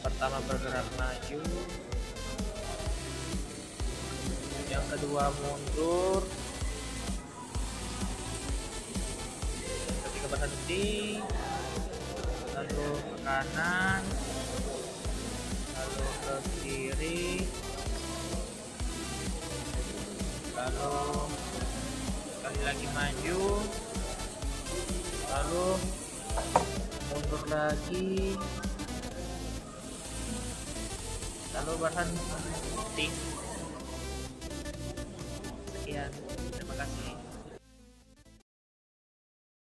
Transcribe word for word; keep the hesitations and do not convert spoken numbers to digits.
pertama bergerak maju, yang kedua mundur, yang ketiga berhenti, lalu ke kanan, lalu ke kiri, lalu sekali lagi maju, lalu mundur lagi, lalu berhenti. Sekian.